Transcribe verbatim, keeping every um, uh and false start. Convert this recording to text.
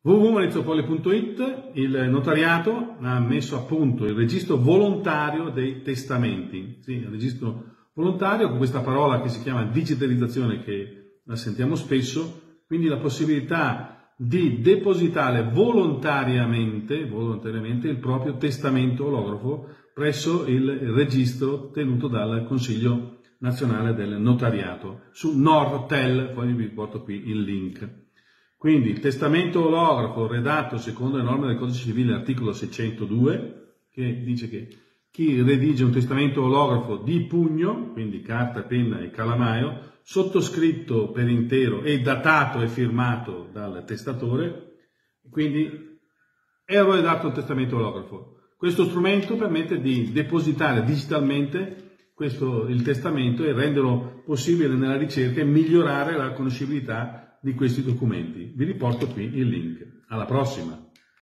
w w w punto maurizio poli punto it, il notariato ha messo a punto il registro volontario dei testamenti. Sì, il registro volontario, con questa parola che si chiama digitalizzazione, che la sentiamo spesso, quindi la possibilità di depositare volontariamente, volontariamente il proprio testamento olografo presso il registro tenuto dal Consiglio Nazionale del Notariato su Nortel, poi vi porto qui il link. Quindi il testamento olografo redatto secondo le norme del Codice Civile, articolo seicentodue, che dice che chi redige un testamento olografo di pugno, quindi carta, penna e calamaio, sottoscritto per intero e datato e firmato dal testatore, quindi è redatto un testamento olografo. Questo strumento permette di depositare digitalmente questo, il testamento, e renderlo possibile nella ricerca e migliorare la conoscibilità di questi documenti. Vi riporto qui il link. Alla prossima!